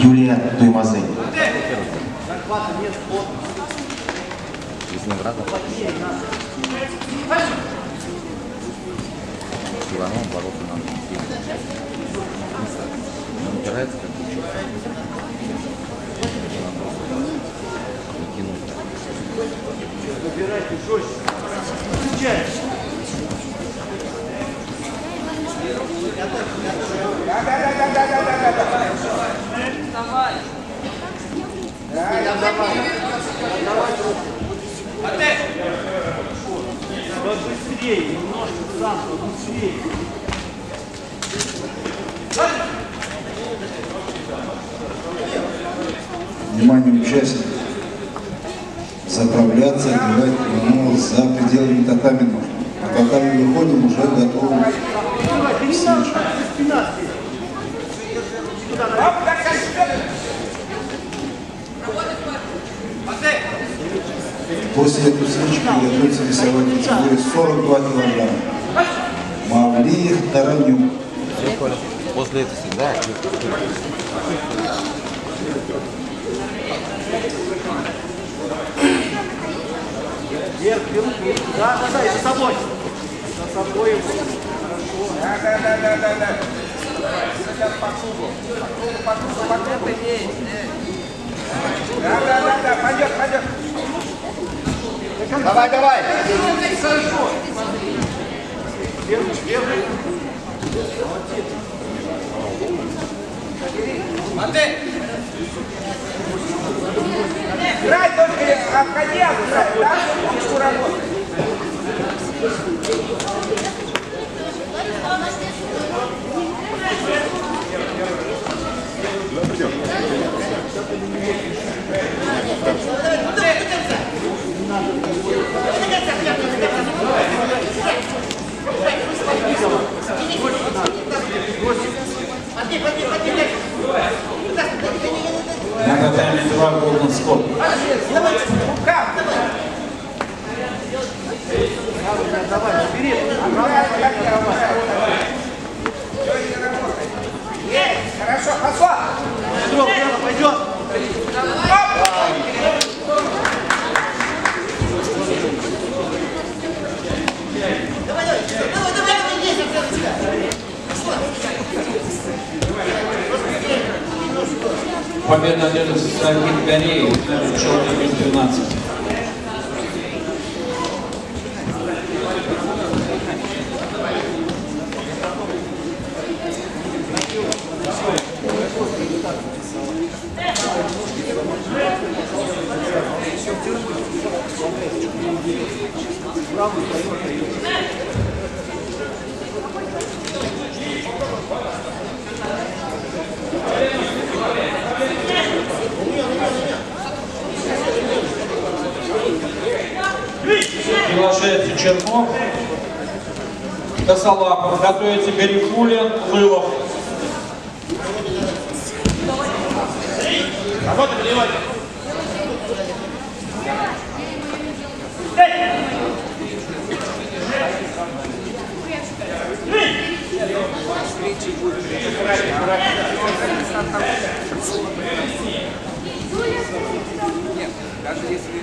Юлия Туймазы. Из награды. Иванов ворота нам не упирается, как бы что. Выбирайте жестче. Включай. Давай. Быстрее, немножко сам, быстрее. Внимание участников. Заправляться, делать прямо за пределами татами нужно. А татами выходим, уже готовы. После этой свечки готовится весовая категория 42 килограмма. Мавлиев Таранюк. После этого всегда. Вверх, вверх, вверх. Да, и за собой. За собой его. Хорошо. Да. Сейчас по кругу. По кругу. Да. Пойдет. Давай. Хорошо. Вверх. Молодец. Играй только, обходи, да? Ручку работай. На татами 2 Golden Scott. Давай, вперед. Хорошо, пошла. Пойдет. Победа держится Сагит Гореев, номер черный без 12. Приглашается Чернов, Косолапов, готовится Гарифулин, Лылов. Работа, переводит. Нет, даже если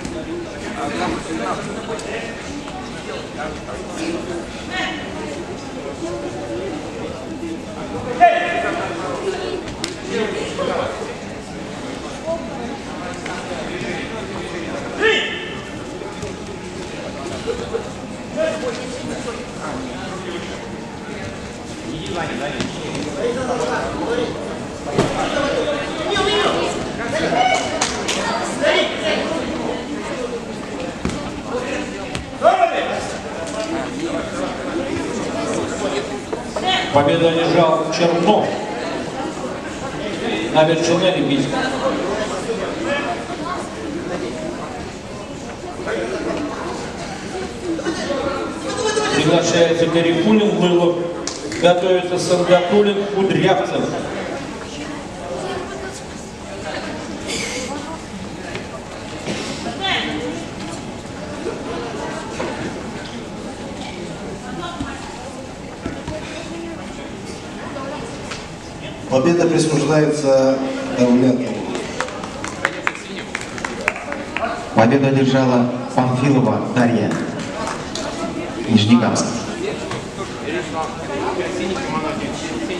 Победу одержал Чернов. Набережная Олимпийская. Приглашается Гарифулин, Лылов. Готовится Сангатулин, Кудрявцев. Победа присуждается Давлетову. Победу одержала Панфилова Дарья, Нижнекамск.